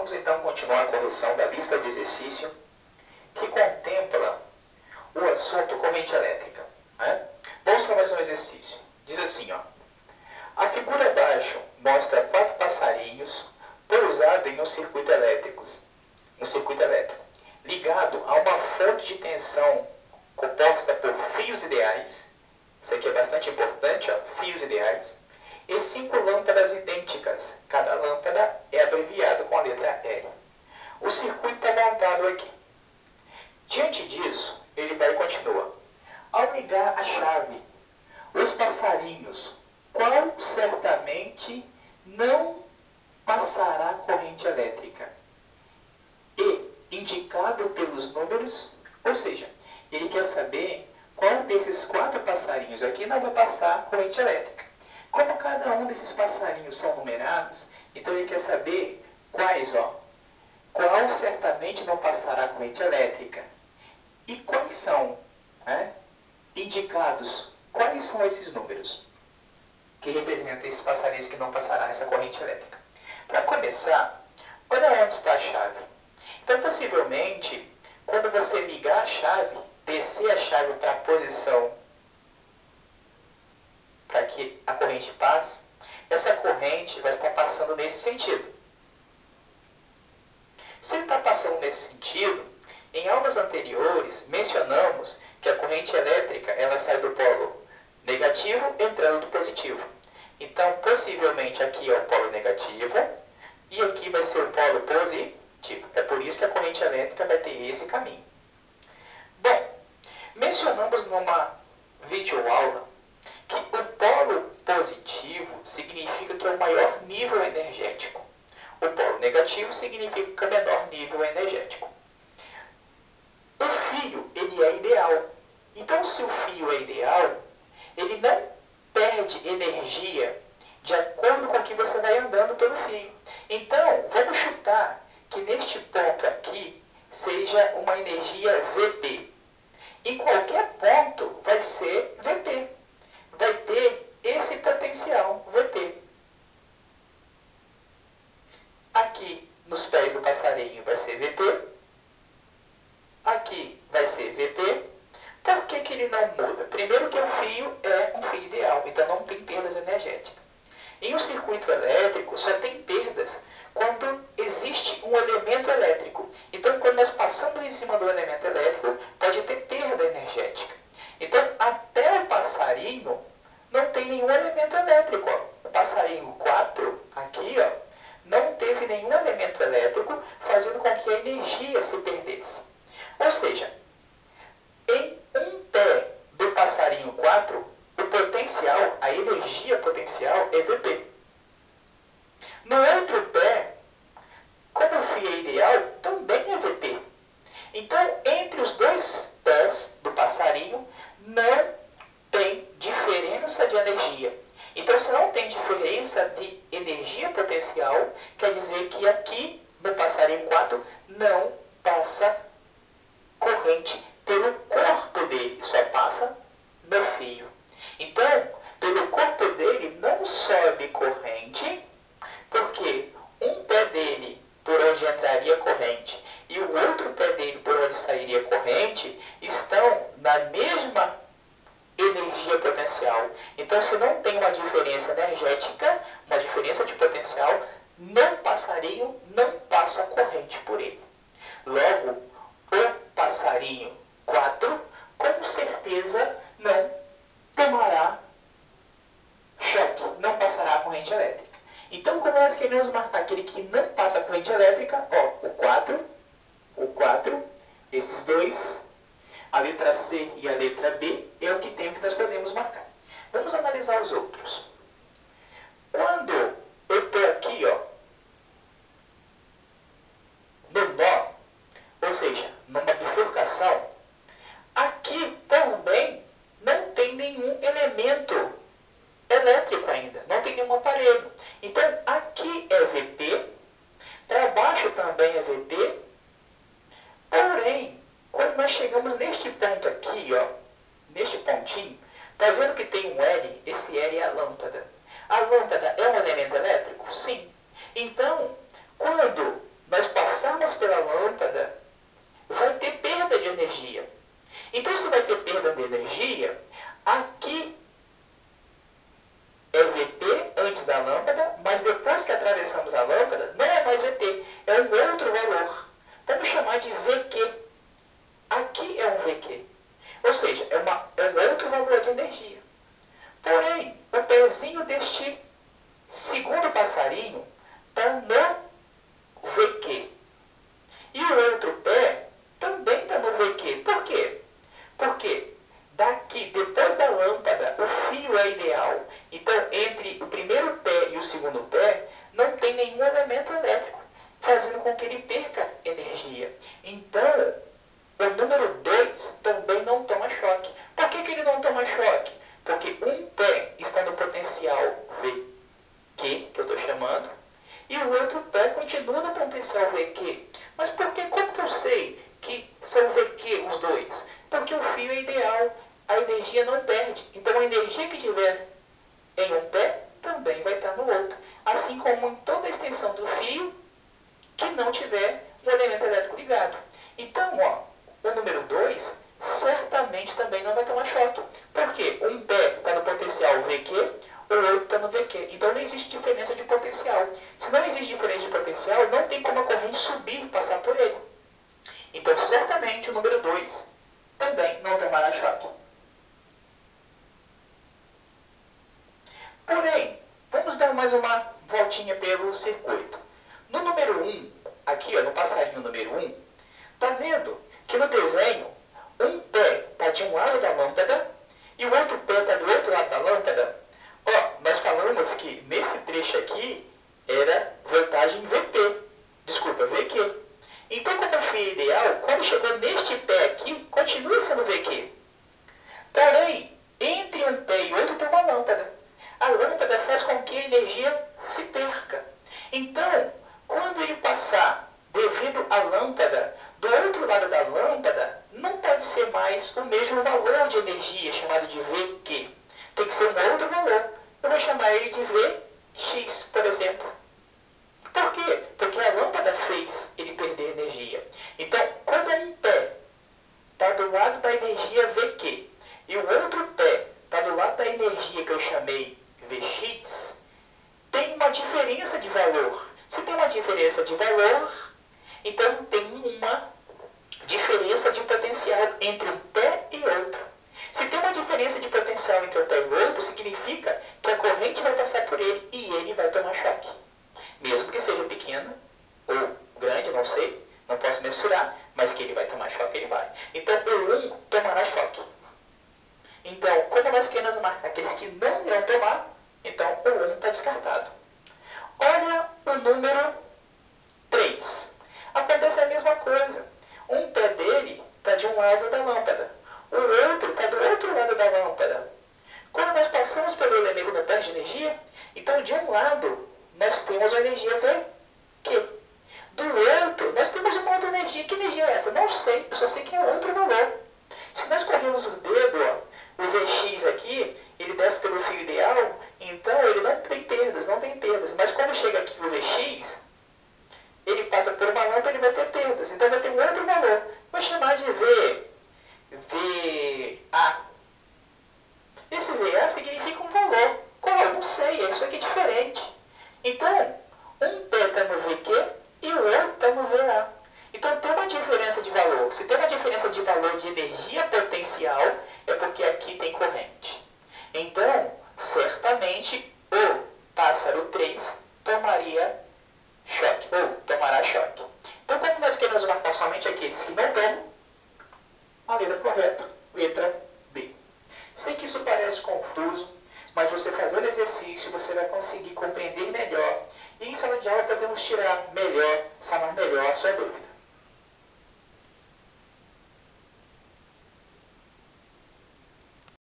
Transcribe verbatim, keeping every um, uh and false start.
Vamos então continuar a correção da lista de exercício que contempla o assunto corrente elétrica. Né? Vamos para mais um exercício. Diz assim, ó. A figura abaixo mostra quatro passarinhos pousados em um circuito elétrico, um circuito elétrico, ligado a uma fonte de tensão composta por fios ideais. Isso aqui é bastante importante, ó, fios ideais. E cinco lâmpadas idênticas. Cada lâmpada é abreviada com a letra L. O circuito está montado aqui. Diante disso, ele vai e continua. Ao ligar a chave, os passarinhos, qual certamente não passará corrente elétrica? E, indicado pelos números, ou seja, ele quer saber qual desses quatro passarinhos aqui não vai passar corrente elétrica. Como cada um desses passarinhos são numerados, então ele quer saber quais, ó, qual certamente não passará corrente elétrica. E quais são, né, indicados, quais são esses números que representam esses passarinhos que não passará essa corrente elétrica. Para começar, olha onde está a chave. Então, possivelmente, quando você ligar a chave, descer a chave para a posição para que a corrente passe, essa corrente vai estar passando nesse sentido. Se está passando nesse sentido, em aulas anteriores mencionamos que a corrente elétrica ela sai do polo negativo entrando do positivo. Então, possivelmente aqui é o polo negativo e aqui vai ser o polo positivo. É por isso que a corrente elétrica vai ter esse caminho. Bom, mencionamos numa videoaula que o polo positivo significa que é o maior nível energético. O polo negativo significa que é o menor nível energético. O fio, ele é ideal. Então, se o fio é ideal, ele não perde energia de acordo com o que você vai andando pelo fio. Então, vamos chutar que neste ponto aqui seja uma energia V P. Em qualquer ponto vai ser V P. Vai ter esse potencial V P. Aqui nos pés do passarinho vai ser V P. Aqui vai ser V P. Por que que ele não muda? Primeiro que o fio é um fio ideal, então não tem perdas energéticas. Em um circuito elétrico só tem perdas quando existe um elemento elétrico. Então, quando nós passamos em cima do elemento elétrico, pode ter perda energética. Então, até o passarinho não tem nenhum elemento elétrico. Ó. O passarinho quatro, aqui, ó, não teve nenhum elemento elétrico, fazendo com que a energia se perdesse. Ou seja, em um pé do passarinho quatro, o potencial, a energia potencial é V P. No outro pé, como o fio é ideal, também é V P. Então, entre os dois pés do passarinho, não tem diferença de energia. Então, se não tem diferença de energia potencial, quer dizer que aqui, no passarinho quatro, não passa corrente pelo corpo dele, só passa no fio. Então, pelo corpo dele não sobe corrente, porque um pé dele por onde entraria corrente e o outro pé dele por onde sairia corrente estão na mesma energia potencial. Então, se não tem uma diferença energética, uma diferença de potencial, no passarinho não passa corrente por ele. Logo, o passarinho quatro, com certeza não tomará choque, não passará corrente elétrica. Então, quando nós queremos marcar aquele que não passa corrente elétrica, ó, o quatro, o quatro, esses dois, a letra C e a letra B é o que tem que nós podemos marcar. Vamos analisar os outros. Quando eu estou aqui, ó, no nó, ou seja, numa bifurcação, aqui também não tem nenhum elemento elétrico ainda, não tem nenhum aparelho. Então, aqui é V P, para baixo também é V P, porém, quando nós chegamos neste ponto aqui, ó, neste pontinho, está vendo que tem um L? Esse L é a lâmpada. A lâmpada é um elemento elétrico? Sim. Então, quando nós antes da lâmpada, mas depois que atravessamos a lâmpada, não é mais V T, é um outro valor. Vamos chamar de V Q. Aqui é um V Q. Ou seja, é, uma, é um outro valor de energia. Porém, o pezinho deste segundo passarinho está no V Q. E o outro pé também está no V Q. Por quê? Porque daqui, depois da lâmpada, o fio é ideal. Então, entre o primeiro pé e o segundo pé, não tem nenhum elemento elétrico, fazendo com que ele perca energia. Então, o número dois também não toma choque. Por que, que ele não toma choque? Porque um pé está no potencial V Q, que eu estou chamando, e o outro pé continua no potencial V Q. Mas por que, como que eu sei que são V Q os dois? Porque o fio é ideal, a energia não perde. Então a energia que tiver em um pé também vai estar no outro. Assim como em toda a extensão do fio que não tiver um elemento elétrico ligado. Então, ó, o número dois certamente também não vai tomar choque. Por quê? Um pé está no potencial V Q, o outro está no V Q. Então não existe diferença de potencial. Se não existe diferença de potencial, não tem como a corrente subir e passar por ele. Então certamente o número dois também não tomará choque. Porém, vamos dar mais uma voltinha pelo circuito. No número um, aqui ó, no passarinho número um, está vendo que no desenho, um pé está de um lado da lâmpada e o outro pé está do outro lado da lâmpada? Ó, nós falamos que nesse trecho aqui era voltagem V P, desculpa, V Q. Então, como fio é ideal, quando chegou neste pé aqui, continua sendo V Q. Porém, entre um pé e outro tem uma lâmpada. A lâmpada faz com que a energia se perca. Então, quando ele passar devido à lâmpada, do outro lado da lâmpada, não pode ser mais o mesmo valor de energia, chamado de V Q. Tem que ser um outro valor. Eu vou chamar ele de V X, por exemplo. Por quê? Porque a lâmpada fez ele perder energia. Então, quando um pé está do lado da energia V Q e o outro pé está do lado da energia que eu chamei V X, tem uma diferença de valor. Se tem uma diferença de valor, então tem uma diferença de potencial entre um pé e outro. Se tem uma diferença de potencial entre um pé e outro, significa que a corrente vai passar por ele e ele vai tomar choque. Mesmo que seja pequeno ou grande, não sei, não posso mensurar, mas que ele vai tomar choque, ele vai. Então, o um tomará choque. Então, como nós queremos marcar aqueles que não irão tomar, então o um está descartado. Olha o número três. Acontece a mesma coisa. Um pé dele está de um lado da lâmpada. O outro está do outro lado da lâmpada. Quando nós passamos pelo elemento da perde de energia, então de um lado nós temos a energia V Q. Do outro, nós temos uma outra energia. Que energia é essa? Não sei, eu só sei que é outro valor. Se nós corrermos o dedo, ó, o V X aqui, ele desce pelo fio ideal, então ele não tem perdas, não tem perdas. Mas quando chega aqui o V X, ele passa por uma lâmpada, ele vai ter perdas. Então vai ter um outro valor. Vou chamar de V, V A. Esse V A significa um valor. Qual? Eu não sei, isso aqui é diferente. Então, um pé está no V Q e o outro está no V A. Então tem uma diferença de valor. Se tem uma diferença de valor de energia potencial, é porque aqui tem corrente. Então, certamente, o pássaro três tomaria choque, ou tomará choque. Então, como nós queremos marcar somente aqueles que não tomam, a letra correta, letra B. Sei que isso parece confuso, mas você fazendo exercício, você vai conseguir compreender melhor. E em sala de aula podemos tirar melhor, sanar melhor a sua dúvida.